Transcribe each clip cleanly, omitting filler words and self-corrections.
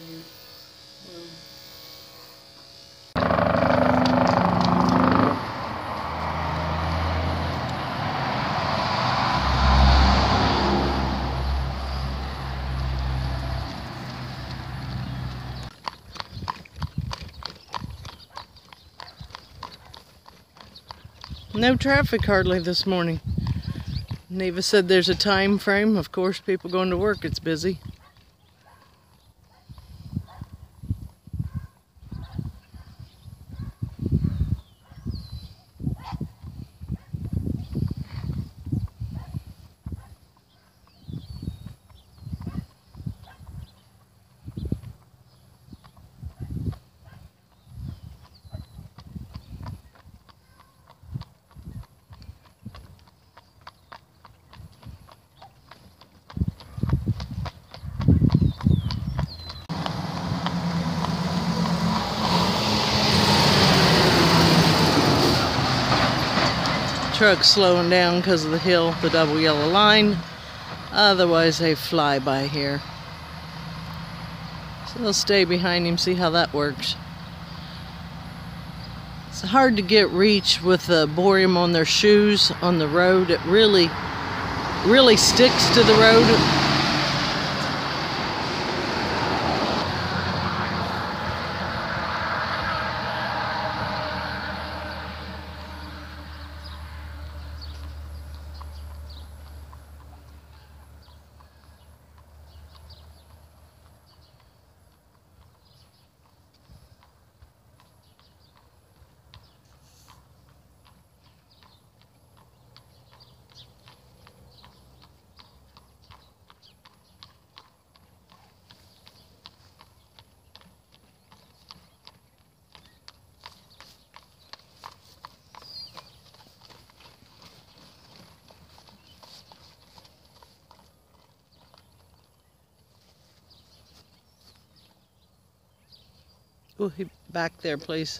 No traffic hardly this morning. Neva said there's a time frame. Of course, people going to work, it's busy. Truck's slowing down because of the hill, the double yellow line. Otherwise, they fly by here. So they'll stay behind him, see how that works. It's hard to get reach with the boreum on their shoes on the road. It really sticks to the road. Oh, back there, please.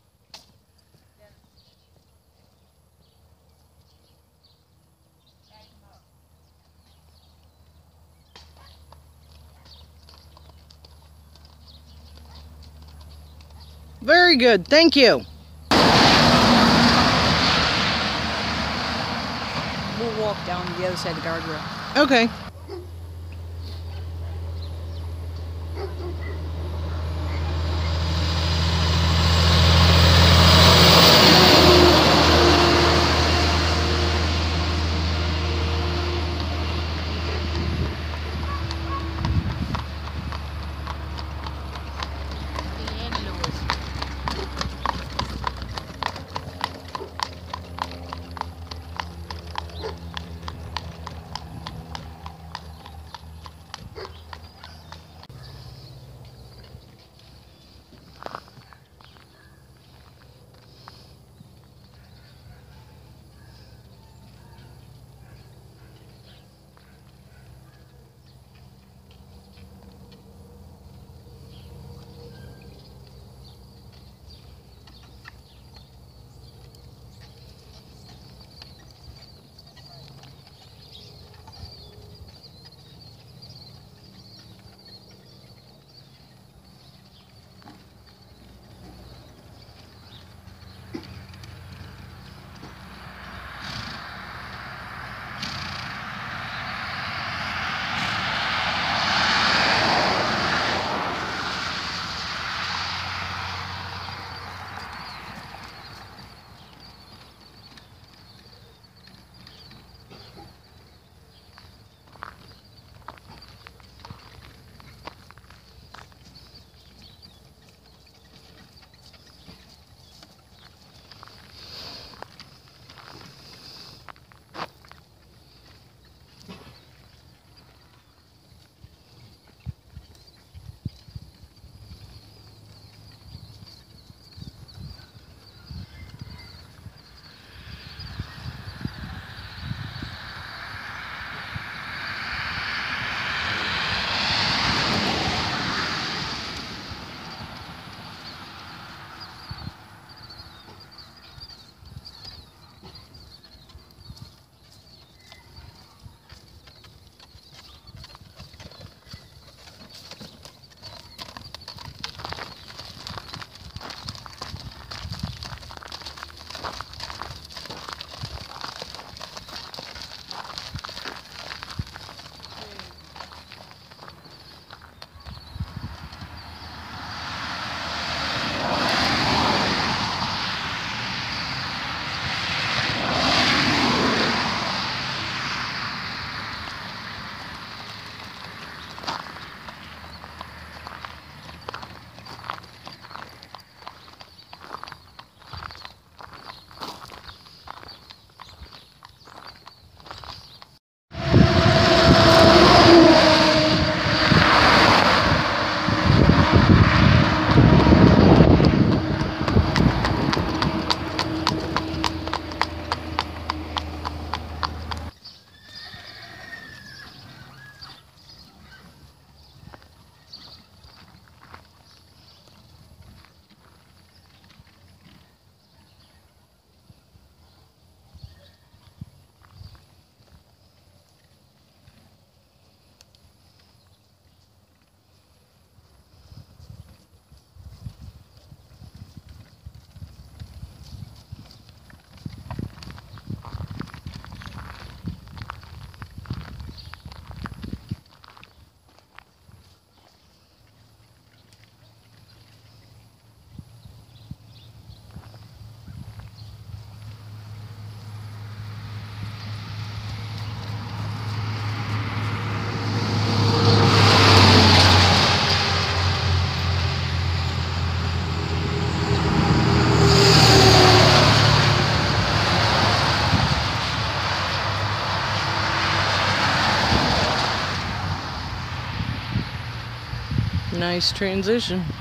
Very good, thank you. We'll walk down the other side of the guardrail. Okay. Nice transition.